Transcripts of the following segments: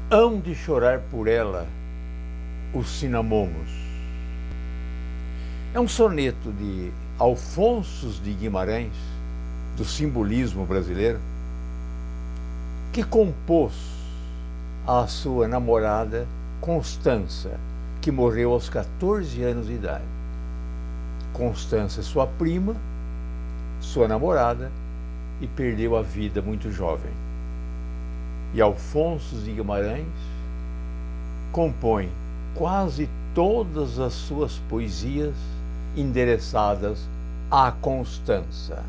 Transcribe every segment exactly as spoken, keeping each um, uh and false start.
Hão de chorar por ela os cinamomos. É um soneto de Alfonso de Guimarães, do simbolismo brasileiro, que compôs à sua namorada Constança, que morreu aos quatorze anos de idade. Constança, sua prima, sua namorada, e perdeu a vida muito jovem. E Alfonso de Guimarães compõe quase todas as suas poesias endereçadas à Constança.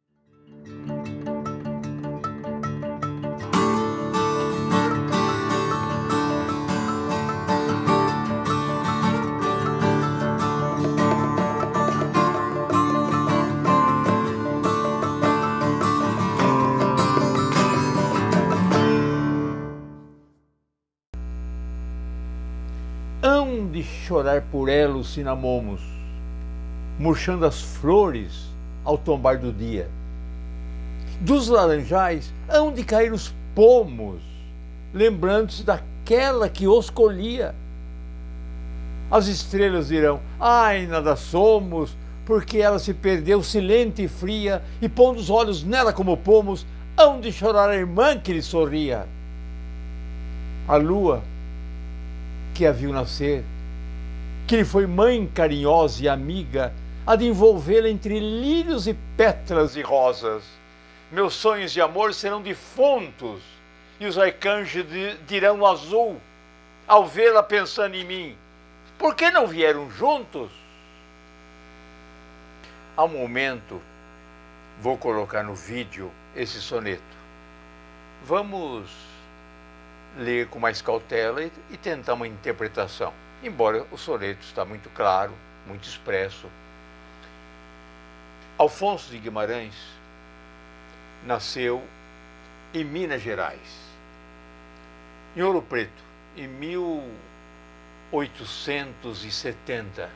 Hão de chorar por ela os cinamomos, murchando as flores ao tombar do dia. Dos laranjais hão de cair os pomos, lembrando-se daquela que os colhia. As estrelas dirão: ai, nada somos, porque ela se perdeu silente e fria, e pondo os olhos nela como pomos, hão de chorar a irmã que lhe sorria. A lua que a viu nascer, que lhe foi mãe carinhosa e amiga, há de envolvê-la entre lírios e pétalas e rosas. Meus sonhos de amor serão defuntos, e os arcanjos dirão no azul, ao vê-la pensando em mim: por que não vieram juntos? Ao momento, vou colocar no vídeo esse soneto. Vamos ler com mais cautela e, e tentar uma interpretação, embora o soneto está muito claro, muito expresso. Alfonso de Guimarães nasceu em Minas Gerais, em Ouro Preto, em mil oitocentos e setenta,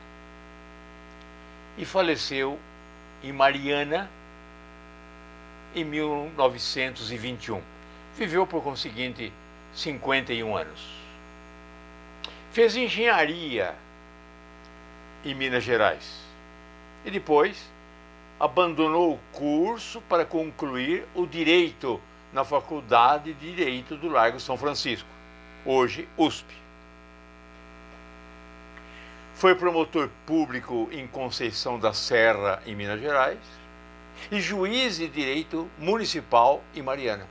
e faleceu em Mariana em mil novecentos e vinte e um. Viveu, por conseguinte, cinquenta e um anos. Fez engenharia em Minas Gerais e depois abandonou o curso para concluir o direito na Faculdade de Direito do Largo São Francisco, hoje U S P. Foi promotor público em Conceição da Serra, em Minas Gerais, e juiz de direito municipal em Mariana.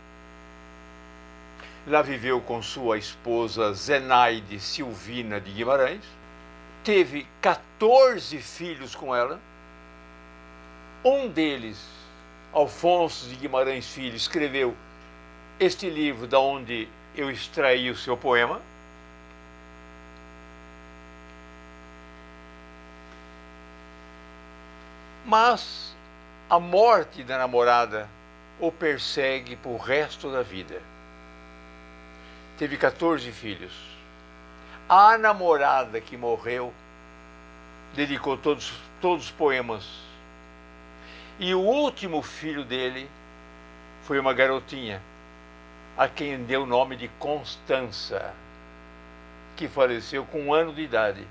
Lá viveu com sua esposa Zenaide Silvina de Guimarães, teve quatorze filhos com ela. Um deles, Alfonso de Guimarães Filho, escreveu este livro da onde eu extraí o seu poema. Mas a morte da namorada o persegue por resto da vida. Teve quatorze filhos. A namorada que morreu dedicou todos, todos os poemas. E o último filho dele foi uma garotinha, a quem deu o nome de Constança, que faleceu com um ano de idade.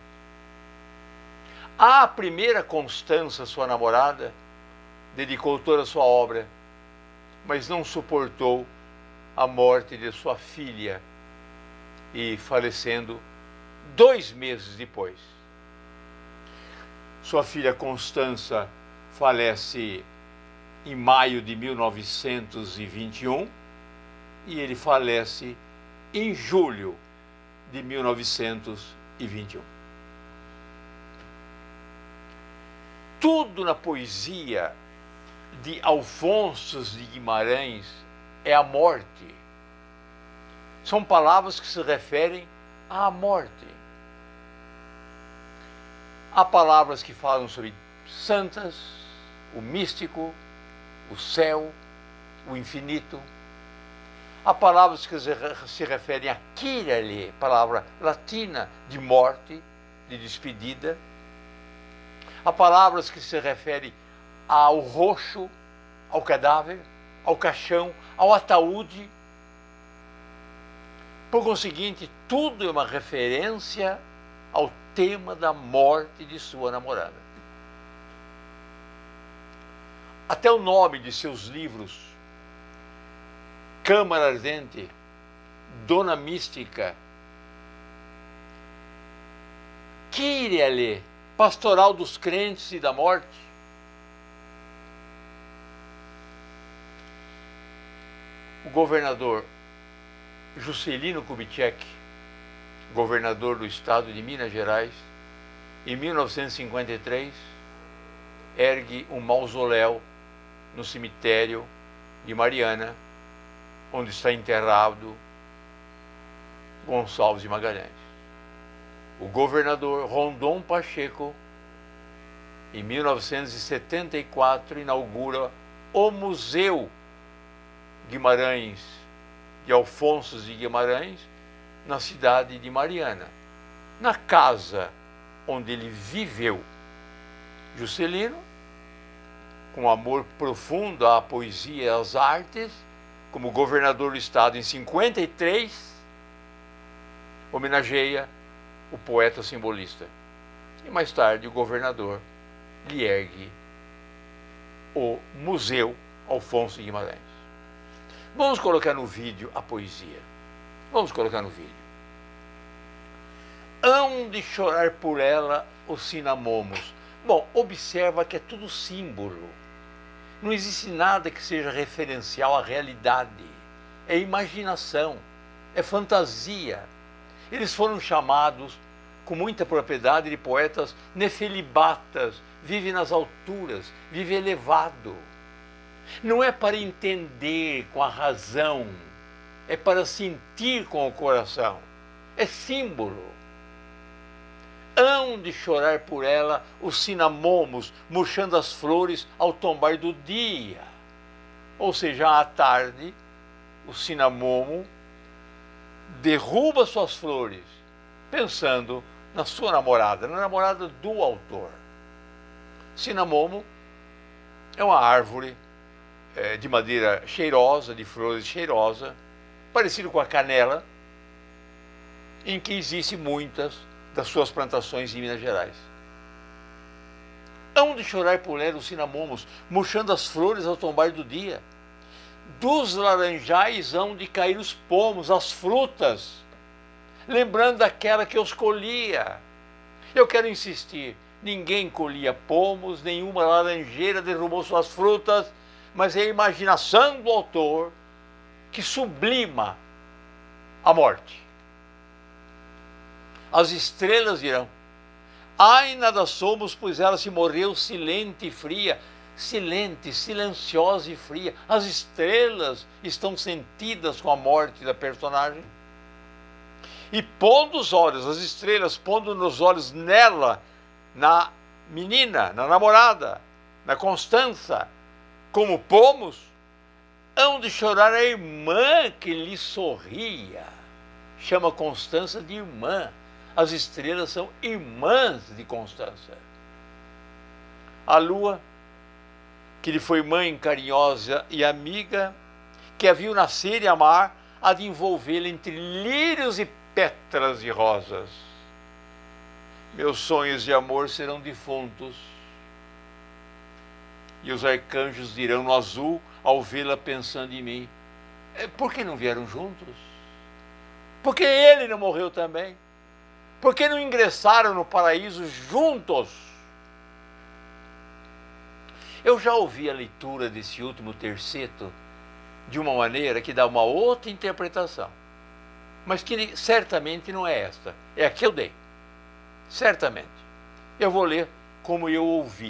À primeira Constança, sua namorada, dedicou toda a sua obra, mas não suportou a morte de sua filha, e falecendo dois meses depois. Sua filha Constança falece em maio de mil novecentos e vinte e um e ele falece em julho de mil novecentos e vinte e um. Tudo na poesia de Alfonso de Guimarães é a morte. São palavras que se referem à morte. Há palavras que falam sobre santas, o místico, o céu, o infinito. Há palavras que se referem a Kyrie, palavra latina de morte, de despedida. Há palavras que se referem ao roxo, ao cadáver, ao caixão, ao ataúde. Por conseguinte, tudo é uma referência ao tema da morte de sua namorada. Até o nome de seus livros, Câmara Ardente, Dona Mística, Kyrie, Pastoral dos Crentes e da Morte, o governador Juscelino Kubitschek, governador do estado de Minas Gerais, em mil novecentos e cinquenta e três, ergue um mausoléu no cemitério de Mariana, onde está enterrado Gonçalves de Magalhães. O governador Rondon Pacheco, em mil novecentos e setenta e quatro, inaugura o Museu Guimarães, de Alfonso de Guimarães, na cidade de Mariana, na casa onde ele viveu. Juscelino, com amor profundo à poesia e às artes, como governador do estado em cinquenta e três, homenageia o poeta simbolista. E mais tarde o governador lhe ergue o Museu Alfonso de Guimarães. Vamos colocar no vídeo a poesia. Vamos colocar no vídeo. Hão de chorar por ela os cinamomos. Bom, observa que é tudo símbolo. Não existe nada que seja referencial à realidade. É imaginação, é fantasia. Eles foram chamados com muita propriedade de poetas nefelibatas, vive nas alturas, vive elevado. Não é para entender com a razão, é para sentir com o coração. É símbolo. Hão de chorar por ela os cinamomos, murchando as flores ao tombar do dia. Ou seja, à tarde, o cinamomo derruba suas flores, pensando na sua namorada, na namorada do autor. Cinamomo é uma árvore é, de madeira cheirosa, de flores cheirosa, parecido com a canela, em que existem muitas das suas plantações em Minas Gerais. Hão de chorar por ela os cinamomos, murchando as flores ao tombar do dia. Dos laranjais hão de cair os pomos, as frutas, lembrando daquela que os colhia. Eu quero insistir, ninguém colhia pomos, nenhuma laranjeira derrubou suas frutas, mas é a imaginação do autor que sublima a morte. As estrelas dirão, ai, nada somos, pois ela se morreu silente e fria, silente, silenciosa e fria. As estrelas estão sentidas com a morte da personagem. E pondo os olhos, as estrelas pondo nos olhos nela, na menina, na namorada, na Constança, como pomos, hão de chorar a irmã que lhe sorria. Chama Constança de irmã. As estrelas são irmãs de Constança. A lua, que lhe foi mãe carinhosa e amiga, que a viu nascer e amar, há de envolvê-la entre lírios e pétalas de rosas. Meus sonhos de amor serão defuntos, e os arcanjos dirão no azul, ao vê-la pensando em mim, por que não vieram juntos? Por que ele não morreu também? Por que não ingressaram no paraíso juntos? Eu já ouvi a leitura desse último terceto de uma maneira que dá uma outra interpretação, mas que certamente não é esta, é a que eu dei. Certamente. Eu vou ler como eu ouvi.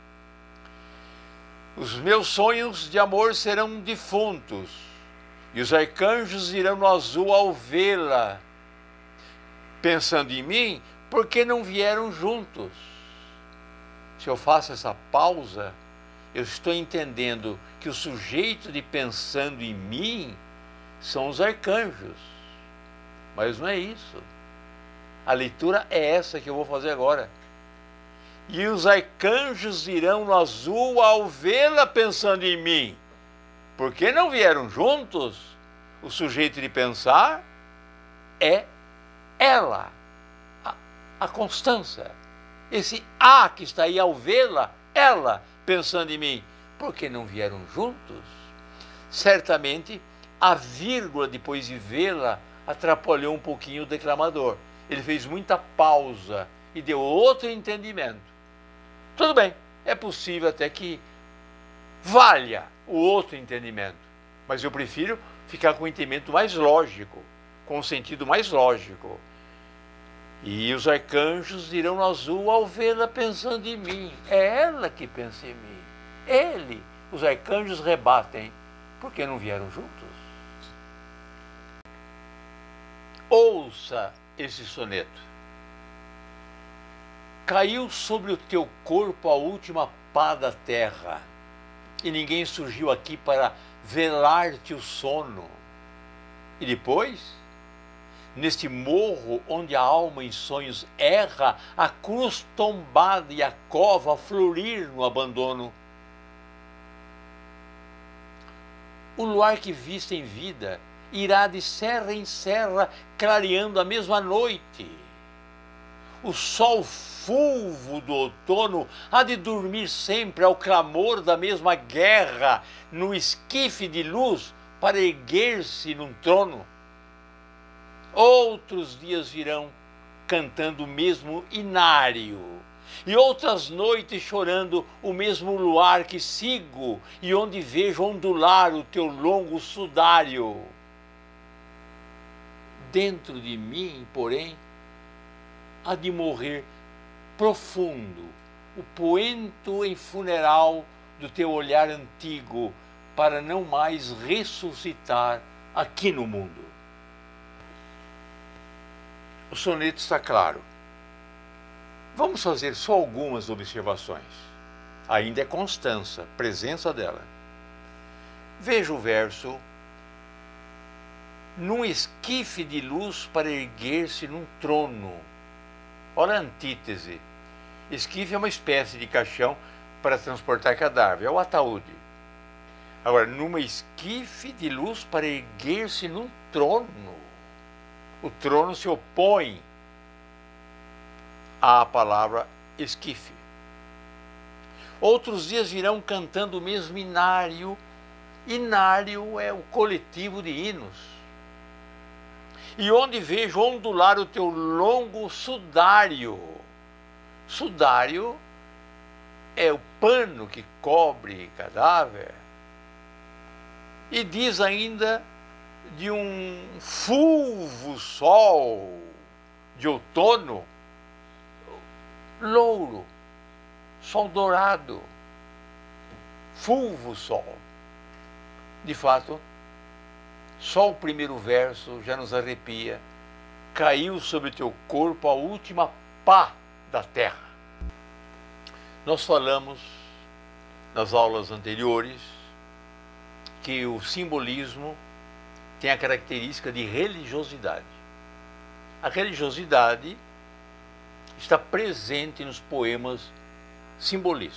Os meus sonhos de amor serão defuntos, e os arcanjos irão no azul ao vê-la, pensando em mim, por que não vieram juntos? Se eu faço essa pausa, eu estou entendendo que o sujeito de pensando em mim são os arcanjos. Mas não é isso. A leitura é essa que eu vou fazer agora. E os arcanjos irão no azul ao vê-la pensando em mim. Por que não vieram juntos? O sujeito de pensar é ela, a, a Constança. Esse A que está aí ao vê-la, ela, pensando em mim. Por que não vieram juntos? Certamente, a vírgula depois de vê-la atrapalhou um pouquinho o declamador. Ele fez muita pausa e deu outro entendimento. Tudo bem, é possível até que valha o outro entendimento, mas eu prefiro ficar com o entendimento mais lógico, com o sentido mais lógico. E os arcanjos dirão no azul ao vê-la pensando em mim. É ela que pensa em mim. Ele, os arcanjos rebatem. Por que não vieram juntos? Ouça esse soneto. Caiu sobre o teu corpo a última pá da terra, e ninguém surgiu aqui para velar-te o sono. E depois, neste morro onde a alma em sonhos erra, a cruz tombada e a cova a florir no abandono. O luar que viste em vida irá de serra em serra, clareando a mesma noite. O sol fulvo do outono há de dormir sempre ao clamor da mesma guerra, no esquife de luz para erguer-se num trono. Outros dias virão cantando o mesmo inário, e outras noites chorando o mesmo luar que sigo, e onde vejo ondular o teu longo sudário. Dentro de mim, porém, há de morrer profundo o poento em funeral do teu olhar antigo, para não mais ressuscitar aqui no mundo. O soneto está claro. Vamos fazer só algumas observações. Ainda é Constança, presença dela. Veja o verso. Num esquife de luz para erguer-se num trono. Olha a antítese. Esquife é uma espécie de caixão para transportar cadáver, é o ataúde. Agora, numa esquife de luz para erguer-se num trono. O trono se opõe à palavra esquife. Outros dias virão cantando o mesmo inário. Inário é o coletivo de hinos. E onde vejo ondular o teu longo sudário. Sudário é o pano que cobre cadáver. E diz ainda de um fulvo sol de outono, louro, sol dourado, fulvo sol. De fato, só o primeiro verso já nos arrepia. Caiu sobre teu corpo a última pá da terra. Nós falamos nas aulas anteriores que o simbolismo tem a característica de religiosidade. A religiosidade está presente nos poemas simbolistas.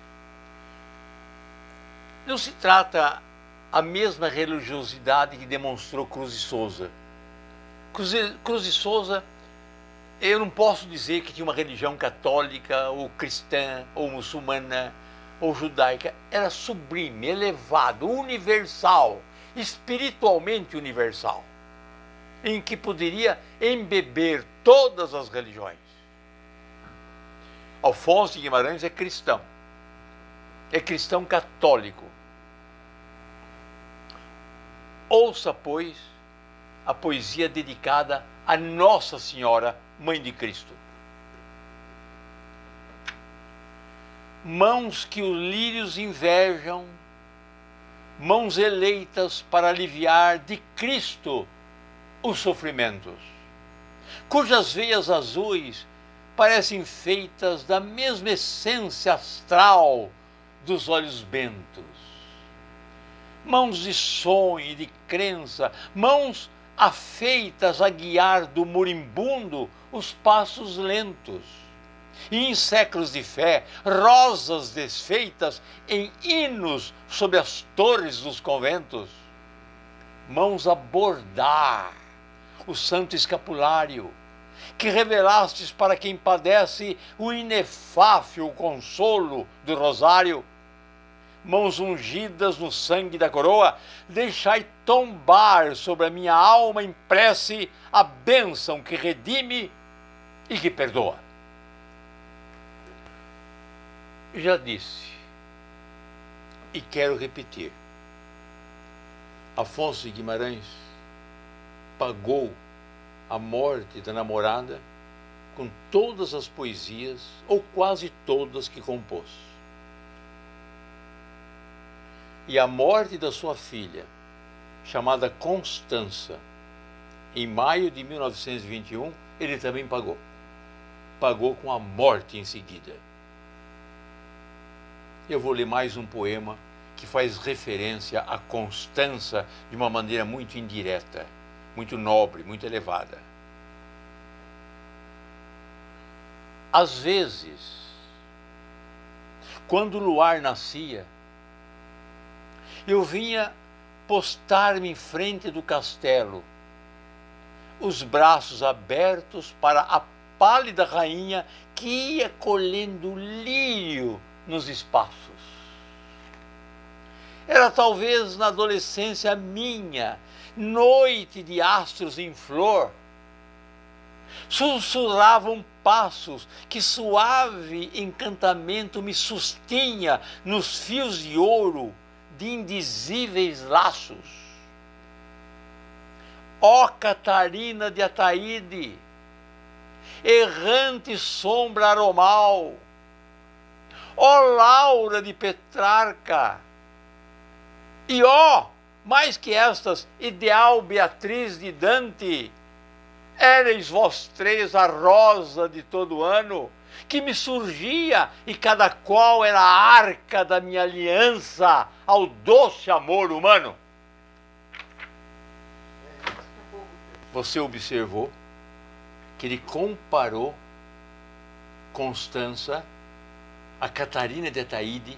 Não se trata a mesma religiosidade que demonstrou Cruz de Souza. Cruz, Cruz de Souza, eu não posso dizer que tinha uma religião católica, ou cristã, ou muçulmana, ou judaica. Era sublime, elevado, universal, espiritualmente universal, em que poderia embeber todas as religiões. Alfonso de Guimarães é cristão, é cristão católico. Ouça, pois, a poesia dedicada a Nossa Senhora, Mãe de Cristo. Mãos que os lírios invejam, mãos eleitas para aliviar de Cristo os sofrimentos, cujas veias azuis parecem feitas da mesma essência astral dos olhos bentos. Mãos de sonho e de crença, mãos afeitas a guiar do moribundo os passos lentos. E em séculos de fé, rosas desfeitas em hinos sob as torres dos conventos. Mãos a bordar o santo escapulário, que revelastes para quem padece o inefável consolo do rosário. Mãos ungidas no sangue da coroa, deixai tombar sobre a minha alma em prece a bênção que redime e que perdoa. Já disse, e quero repetir, Afonso de Guimarães pagou a morte da namorada com todas as poesias, ou quase todas, que compôs. E a morte da sua filha, chamada Constança, em maio de mil novecentos e vinte e um, ele também pagou. Pagou com a morte em seguida. Eu vou ler mais um poema que faz referência a Constança de uma maneira muito indireta, muito nobre, muito elevada. Às vezes, quando o luar nascia, eu vinha postar-me em frente do castelo, os braços abertos para a pálida rainha que ia colhendo lírio nos espaços. Era talvez na adolescência minha, noite de astros em flor, sussurravam passos que suave encantamento me sustinha nos fios de ouro de indizíveis laços. Ó Catarina de Ataíde, errante sombra aromal, ó Laura de Petrarca, e ó, mais que estas, ideal Beatriz de Dante, éreis vós três a rosa de todo ano, que me surgia e cada qual era a arca da minha aliança ao doce amor humano. Você observou que ele comparou Constança, a Catarina de Ataíde,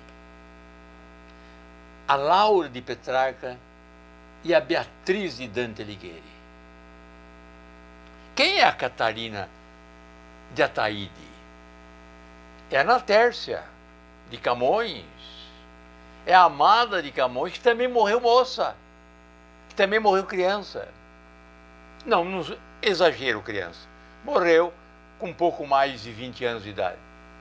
a Laura de Petrarca e a Beatriz de Dante Alighieri. Quem é a Catarina de Ataíde? É a Natércia de Camões, é a amada de Camões, que também morreu moça, que também morreu criança. Não, não exagero, criança. Morreu com um pouco mais de vinte anos de idade.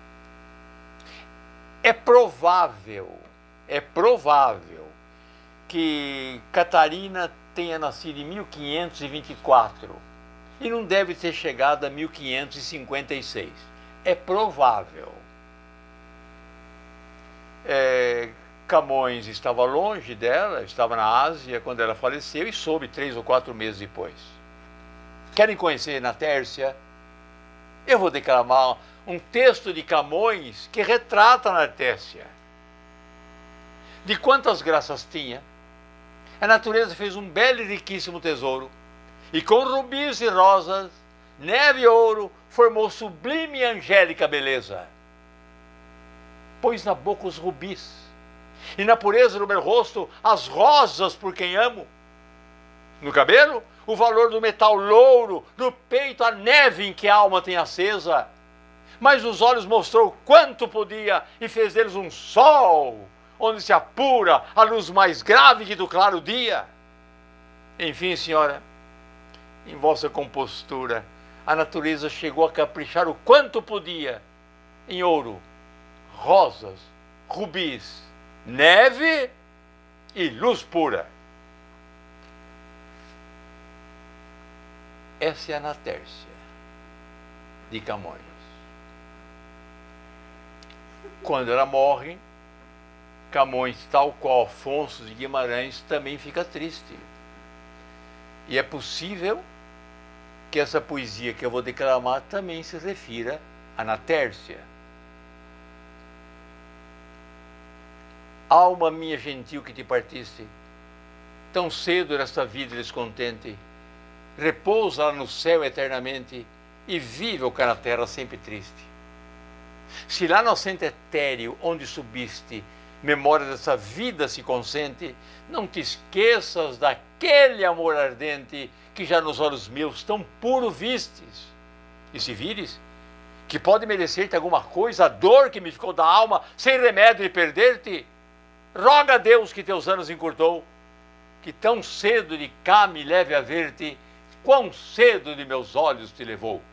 É provável, é provável que Catarina tenha nascido em mil quinhentos e vinte e quatro e não deve ter chegado a mil quinhentos e cinquenta e seis. É provável. É, Camões estava longe dela, estava na Ásia quando ela faleceu e soube três ou quatro meses depois. Querem conhecer Natércia? Eu vou declamar um texto de Camões que retrata Natércia. De quantas graças tinha, a natureza fez um belo e riquíssimo tesouro, e com rubis e rosas, neve e ouro, formou sublime e angélica beleza. Pôs na boca os rubis, e na pureza do meu rosto as rosas por quem amo. No cabelo, o valor do metal louro, no peito a neve em que a alma tem acesa. Mas nos olhos mostrou quanto podia e fez deles um sol, onde se apura a luz mais grave que do claro dia. Enfim, senhora, em vossa compostura, a natureza chegou a caprichar o quanto podia em ouro, rosas, rubis, neve e luz pura. Essa é a Natércia de Camões. Quando ela morre, Camões, tal qual Afonso de Guimarães, também fica triste. E é possível que essa poesia que eu vou declamar também se refira a Natércia. Alma minha gentil que te partiste, tão cedo nesta vida descontente, repousa lá no céu eternamente e vive o que na terra sempre triste. Se lá no assento etéreo onde subiste, memória dessa vida se consente, não te esqueças daquele amor ardente que já nos olhos meus tão puro vistes. E se vires que pode merecer-te alguma coisa, a dor que me ficou da alma, sem remédio de perder-te, roga a Deus que teus anos encurtou, que tão cedo de cá me leve a ver-te, quão cedo de meus olhos te levou.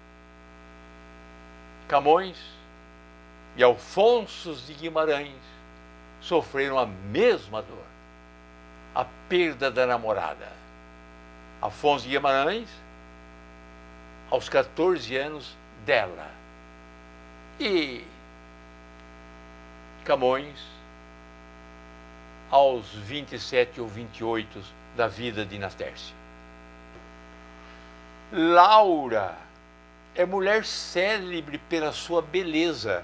Camões e Afonso de Guimarães sofreram a mesma dor, a perda da namorada. Afonso de Guimarães, aos quatorze anos dela, e Camões, aos vinte e sete ou vinte e oito da vida de Natércia. Laura é mulher célebre pela sua beleza,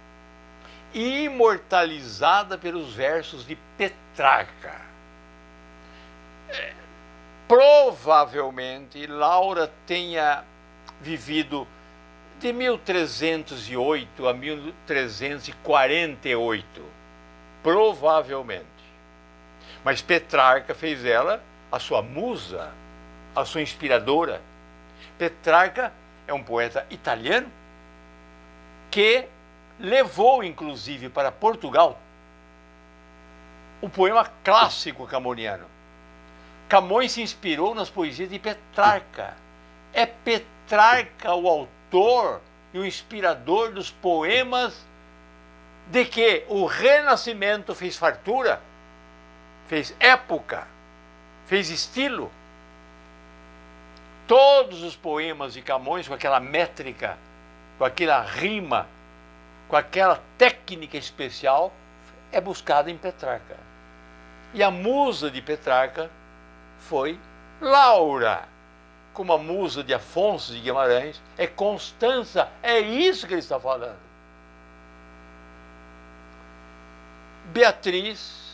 imortalizada pelos versos de Petrarca. É, provavelmente Laura tenha vivido de mil trezentos e oito a mil trezentos e quarenta e oito, provavelmente. Mas Petrarca fez ela a sua musa, a sua inspiradora. Petrarca é um poeta italiano que levou, inclusive, para Portugal o poema clássico camoniano. Camões se inspirou nas poesias de Petrarca. É Petrarca o autor e o inspirador dos poemas de que o Renascimento fez fartura, fez época, fez estilo. Todos os poemas de Camões, com aquela métrica, com aquela rima, com aquela técnica especial, é buscada em Petrarca. E a musa de Petrarca foi Laura. Como a musa de Afonso de Guimarães é Constança. É isso que ele está falando. Beatriz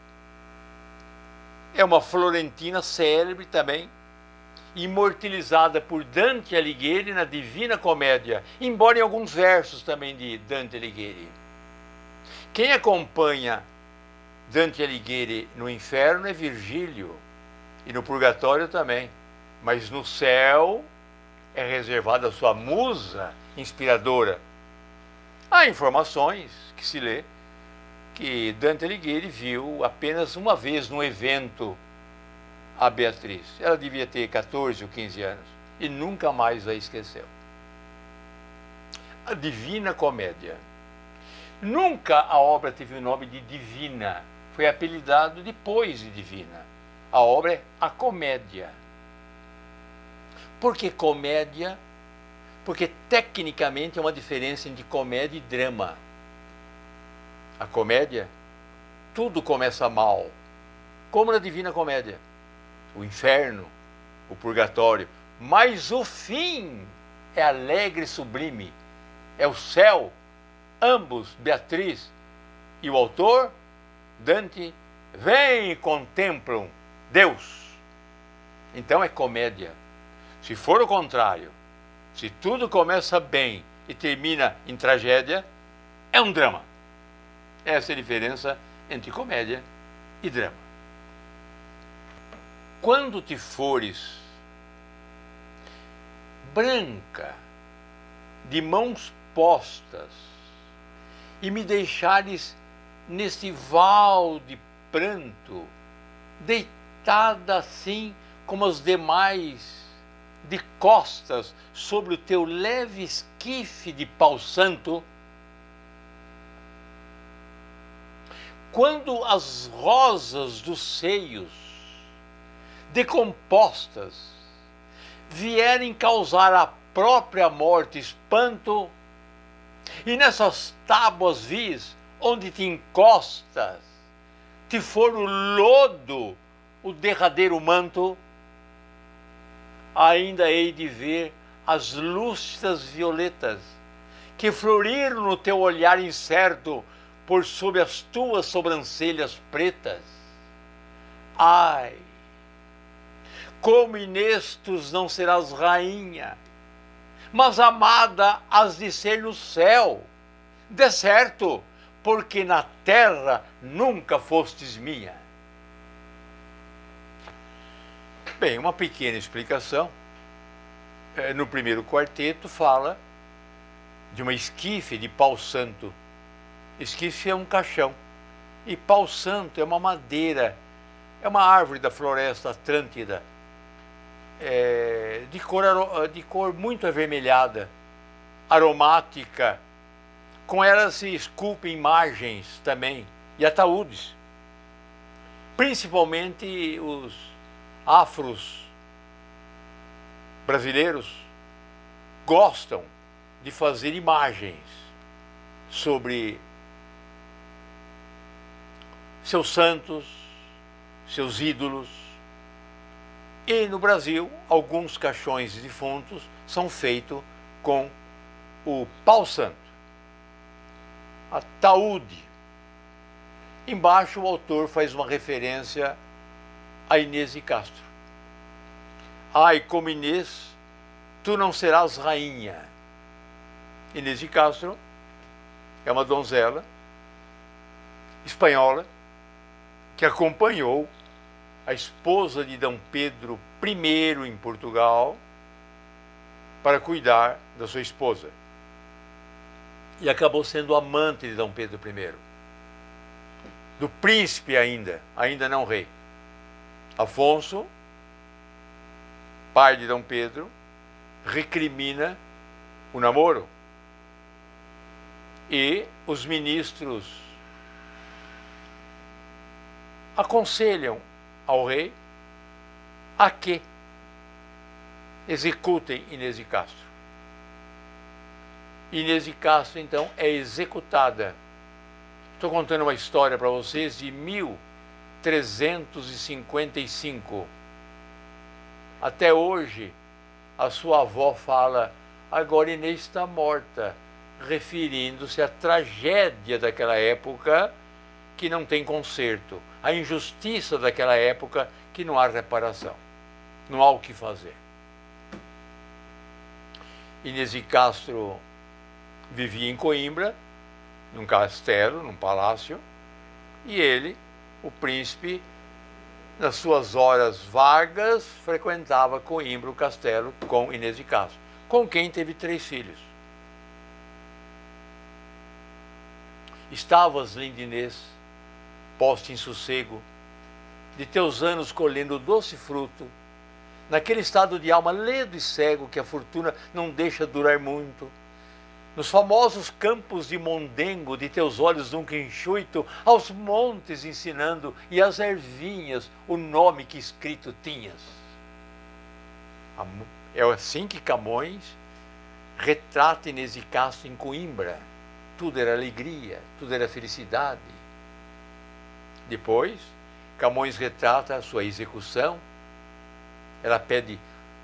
é uma florentina célebre também, imortalizada por Dante Alighieri na Divina Comédia, embora em alguns versos também de Dante Alighieri. Quem acompanha Dante Alighieri no inferno é Virgílio, e no purgatório também, mas no céu é reservada a sua musa inspiradora. Há informações que se lê que Dante Alighieri viu apenas uma vez num evento a Beatriz. Ela devia ter quatorze ou quinze anos e nunca mais a esqueceu. A Divina Comédia. Nunca a obra teve o nome de Divina, foi apelidado depois de Divina. A obra é a Comédia. Por que comédia? Porque tecnicamente é uma diferença entre comédia e drama. A comédia, tudo começa mal, como na Divina Comédia. O inferno, o purgatório, mas o fim é alegre e sublime. É o céu, ambos, Beatriz e o autor, Dante, vêm e contemplam Deus. Então é comédia. Se for o contrário, se tudo começa bem e termina em tragédia, é um drama. Essa é a diferença entre comédia e drama. Quando te fores branca, de mãos postas, e me deixares neste val de pranto, deitada assim como as demais, de costas sobre o teu leve esquife de pau santo, quando as rosas dos seios decompostas vierem causar a própria morte espanto, e nessas tábuas vis onde te encostas te for o lodo o derradeiro manto, ainda hei de ver as lúcidas violetas que floriram no teu olhar incerto por sob as tuas sobrancelhas pretas. Ai, como inestos não serás rainha, mas amada has de ser no céu, de certo, porque na terra nunca fostes minha. Bem, uma pequena explicação. No primeiro quarteto fala de uma esquife de pau santo. Esquife é um caixão. E pau santo é uma madeira, é uma árvore da floresta atlântida, é, de, cor, de cor muito avermelhada, aromática. Com ela se esculpem imagens também, e ataúdes. Principalmente os afros brasileiros gostam de fazer imagens sobre seus santos, seus ídolos. E no Brasil, alguns caixões defuntos são feitos com o pau santo, ataúde. Embaixo o autor faz uma referência a Inês de Castro. Ai, como Inês, tu não serás rainha. Inês de Castro é uma donzela espanhola que acompanhou a esposa de Dom Pedro I em Portugal para cuidar da sua esposa. E acabou sendo amante de Dom Pedro I. Do príncipe ainda, ainda não rei. Afonso, pai de Dom Pedro, recrimina o namoro. E os ministros aconselham ao rei a que executem Inês de Castro. Inês de Castro, então, é executada. Estou contando uma história para vocês de mil trezentos e cinquenta e cinco. Até hoje, a sua avó fala, agora Inês está morta, referindo-se à tragédia daquela época que não tem conserto, a injustiça daquela época que não há reparação, não há o que fazer. Inês de Castro vivia em Coimbra, num castelo, num palácio, e ele, o príncipe, nas suas horas vagas, frequentava Coimbra, o castelo, com Inês de Castro, com quem teve três filhos. Estavas, linda Inês, posta em sossego, de teus anos colhendo o doce fruto, naquele estado de alma ledo e cego que a fortuna não deixa durar muito, nos famosos campos de Mondengo, de teus olhos nunca enxuito, aos montes ensinando e às ervinhas o nome que escrito tinhas. É assim que Camões retrata Inês de Castro em Coimbra. Tudo era alegria, tudo era felicidade. Depois, Camões retrata a sua execução. Ela pede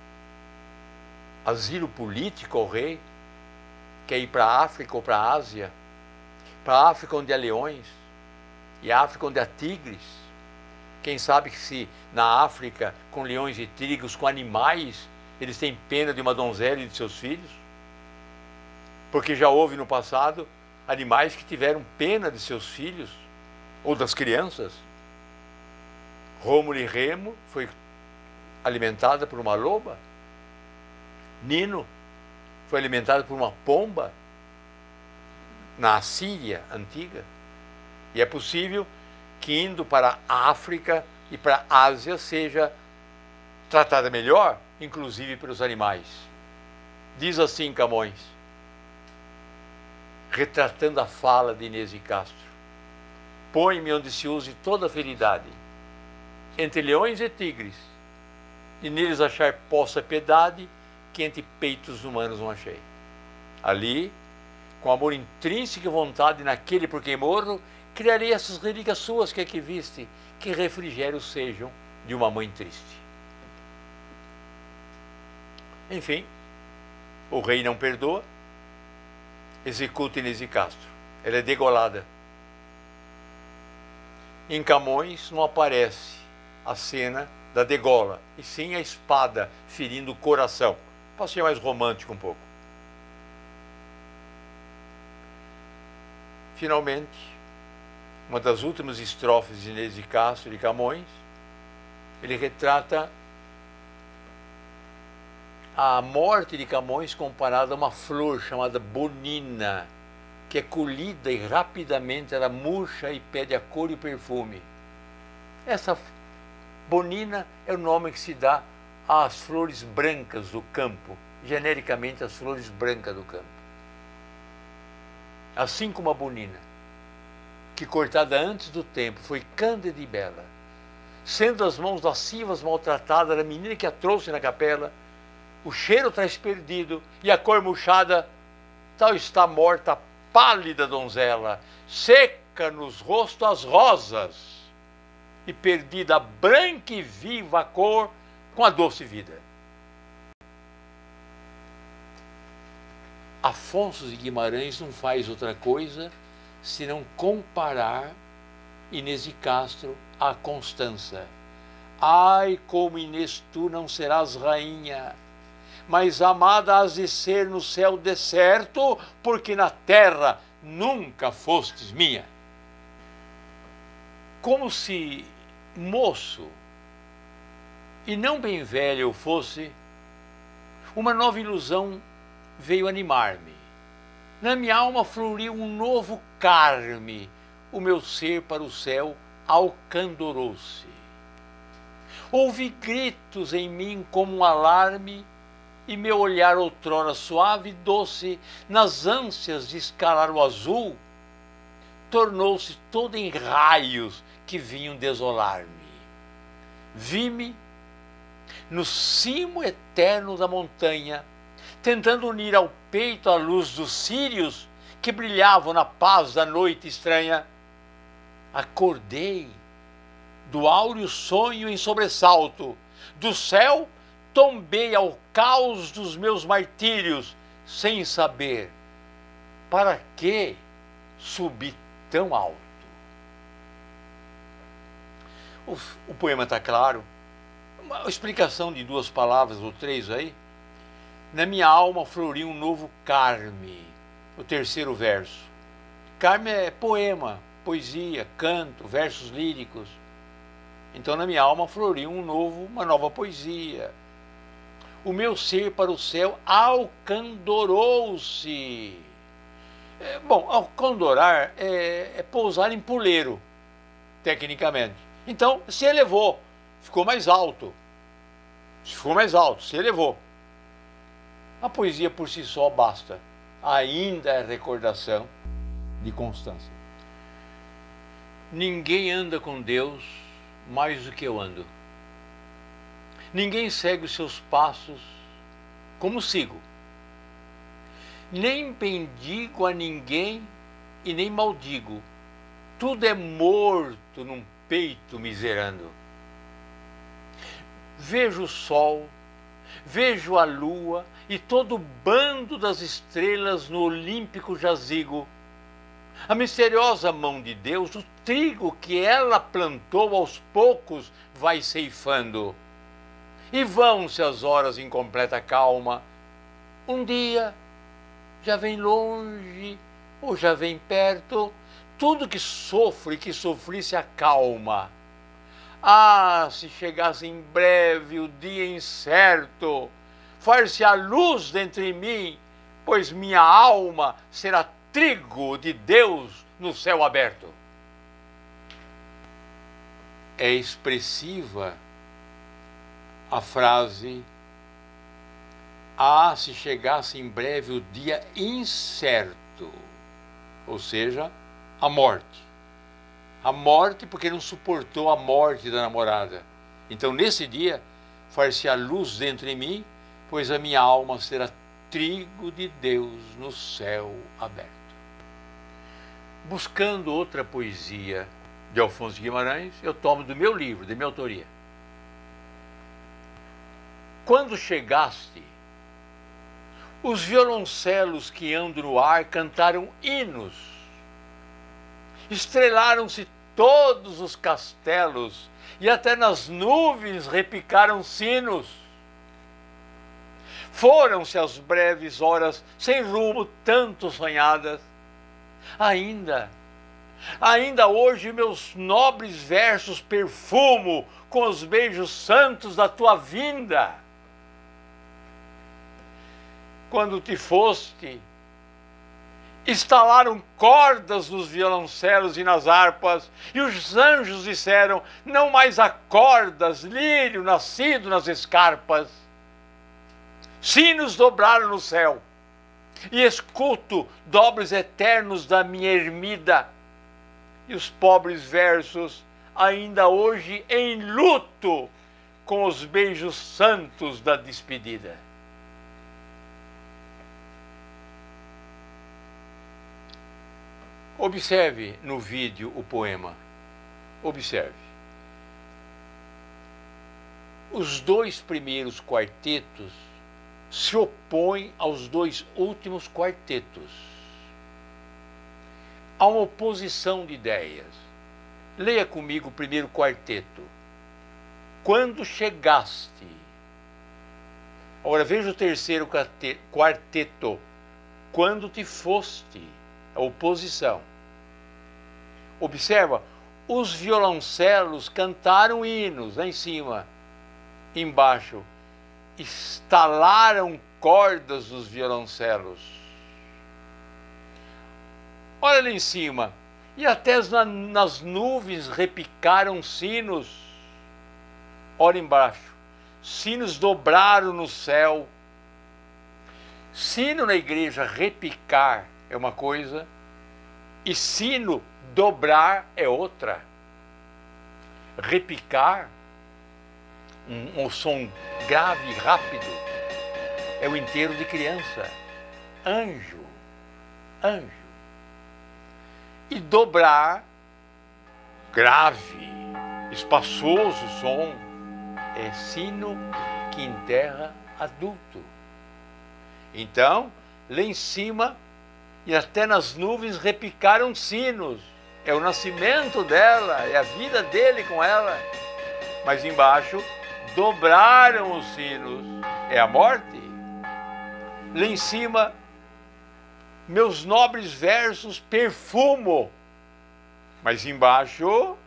asilo político ao rei, quer ir para a África ou para a Ásia, para a África onde há leões, e a África onde há tigres. Quem sabe que se na África, com leões e tigres, com animais, eles têm pena de uma donzela e de seus filhos? Porque já houve no passado animais que tiveram pena de seus filhos, ou das crianças. Rômulo e Remo foi alimentada por uma loba. Nino foi alimentado por uma pomba na Assíria antiga. E é possível que indo para a África e para a Ásia seja tratada melhor, inclusive pelos animais. Diz assim Camões, retratando a fala de Inês de Castro: põe-me onde se use toda a feridade, entre leões e tigres, e neles achar possa piedade, que entre peitos humanos não achei. Ali, com amor intrínseco e vontade naquele por quem morro, criarei essas relíquias suas que aqui viste, que refrigérios sejam de uma mãe triste. Enfim, o rei não perdoa, executa Inês de Castro. Ela é degolada. Em Camões não aparece a cena da degola, e sim a espada ferindo o coração. Para ser mais romântico um pouco. Finalmente, uma das últimas estrofes de Inês de Castro de Camões, ele retrata a morte de Camões comparada a uma flor chamada bonina, que é colhida e rapidamente ela murcha e perde a cor e o perfume. Essa bonina é o nome que se dá às flores brancas do campo, genericamente as flores brancas do campo. Assim como a bonina, que cortada antes do tempo foi cândida e bela, sendo as mãos lascivas maltratadas da menina que a trouxe na capela, o cheiro traz perdido e a cor murchada, tal está morta a pálida donzela, seca nos rostos as rosas e perdida a branca e viva cor com a doce vida. Afonso de Guimarães não faz outra coisa senão comparar Inês de Castro a Constança. Ai, como Inês tu não serás rainha, mas amada has de ser no céu deserto, porque na terra nunca fostes minha. Como se moço e não bem velho eu fosse, uma nova ilusão veio animar-me. Na minha alma floriu um novo carme, o meu ser para o céu alcandorou-se. Ouvi gritos em mim como um alarme, e meu olhar outrora suave e doce, nas ânsias de escalar o azul, tornou-se todo em raios que vinham desolar-me. Vi-me no cimo eterno da montanha, tentando unir ao peito a luz dos círios que brilhavam na paz da noite estranha. Acordei do áureo sonho em sobressalto, do céu tombei ao caos dos meus martírios, sem saber para que subi tão alto. O, o poema está claro, uma explicação de duas palavras ou três aí. Na minha alma floriu um novo carme, o terceiro verso. Carme é poema, poesia, canto, versos líricos. Então na minha alma floriu um novo, uma nova poesia. O meu ser para o céu alcandorou-se. É, bom, alcandorar é, é pousar em puleiro, tecnicamente. Então se elevou, ficou mais alto. Ficou mais alto, se elevou. A poesia por si só basta. Ainda é recordação de Constância. Ninguém anda com Deus mais do que eu ando. Ninguém segue os seus passos como sigo. Nem bendigo a ninguém e nem maldigo. Tudo é morto num peito miserando. Vejo o sol, vejo a lua e todo o bando das estrelas no olímpico jazigo. A misteriosa mão de Deus, o trigo que ela plantou aos poucos vai ceifando. E vão-se as horas em completa calma. Um dia já vem longe ou já vem perto. Tudo que sofre e que sofri se acalma. Ah, se chegasse em breve o dia incerto, far-se a luz dentro em mim, pois minha alma será trigo de Deus no céu aberto. É expressiva a frase: ah, se chegasse em breve o dia incerto, ou seja, a morte. A morte porque não suportou a morte da namorada. Então nesse dia far-se a luz dentro de mim, pois a minha alma será trigo de Deus no céu aberto. Buscando outra poesia de Afonso de Guimarães, eu tomo do meu livro, de minha autoria. Quando chegaste, os violoncelos que andam no ar cantaram hinos. Estrelaram-se todos os castelos e até nas nuvens repicaram sinos. Foram-se as breves horas sem rumo tanto sonhadas. Ainda, ainda hoje meus nobres versos perfumo com os beijos santos da tua vinda. quando te foste, instalaram cordas nos violoncelos e nas harpas, e os anjos disseram: não mais há cordas, lírio nascido nas escarpas. Sinos dobraram no céu, e escuto dobres eternos da minha ermida, e os pobres versos ainda hoje em luto, com os beijos santos da despedida. Observe no vídeo o poema. Observe. Os dois primeiros quartetos se opõem aos dois últimos quartetos. Há uma oposição de ideias. Leia comigo o primeiro quarteto. Quando chegaste. Agora veja o terceiro quarteto. Quando te foste. A oposição. Observa, os violoncelos cantaram hinos lá em cima. Embaixo, estalaram cordas dos violoncelos. Olha lá em cima, e até nas nuvens repicaram sinos. Olha embaixo, sinos dobraram no céu. Sino na igreja, repicar, é uma coisa, e sino, dobrar, é outra. Repicar, um, um som grave, rápido, é o enterro de criança. Anjo, anjo. E dobrar, grave, espaçoso som, é sino que enterra adulto. Então, lá em cima, e até nas nuvens repicaram sinos. É o nascimento dela, é a vida dele com ela. Mas embaixo, dobraram os sinos. É a morte. Lá em cima, meus nobres versos perfumo. Mas embaixo,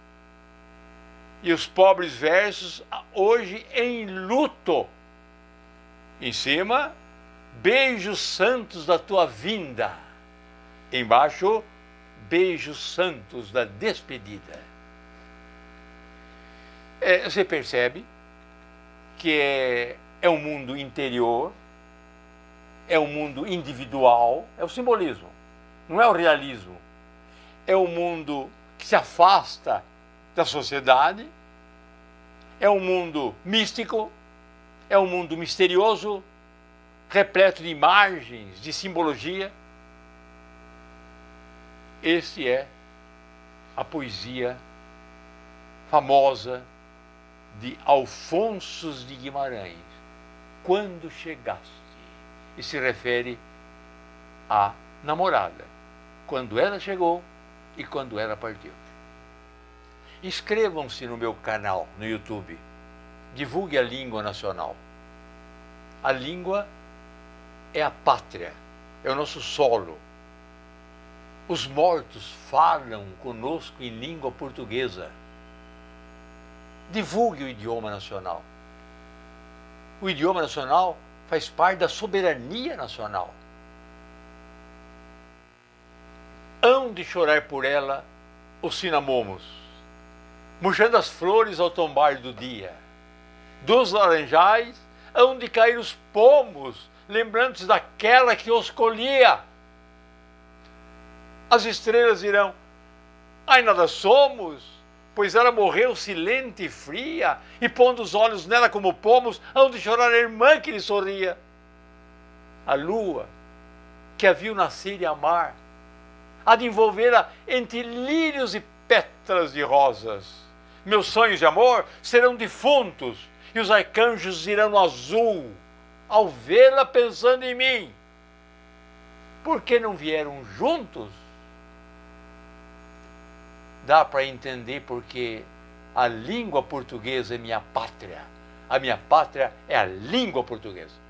e os pobres versos hoje em luto. Em cima, beijos santos da tua vinda. Embaixo, beijos santos da despedida. É, você percebe que é, é um mundo interior, é um mundo individual, é o simbolismo, não é o realismo. É um mundo que se afasta da sociedade, é um mundo místico, é um mundo misterioso, repleto de imagens, de simbologia. Esse é a poesia famosa de Alfonso de Guimarães, Quando Chegaste, e se refere à namorada, quando ela chegou e quando ela partiu. Inscrevam-se no meu canal no YouTube, divulgue a língua nacional. A língua é a pátria, é o nosso solo. Os mortos falam conosco em língua portuguesa. Divulgue o idioma nacional. O idioma nacional faz parte da soberania nacional. Hão de chorar por ela os cinamomos, murchando as flores ao tombar do dia. Dos laranjais hão de cair os pomos, lembrantes daquela que os colhia. As estrelas dirão: ai, nada somos, pois ela morreu silente e fria, e pondo os olhos nela como pomos, hão de chorar a irmã que lhe sorria. A lua, que a viu nascer e amar, há de envolvê-la entre lírios e pétalas de rosas. Meus sonhos de amor serão defuntos, e os arcanjos irão no azul, ao vê-la pensando em mim. Por que não vieram juntos? Dá para entender porque a língua portuguesa é minha pátria. A minha pátria é a língua portuguesa.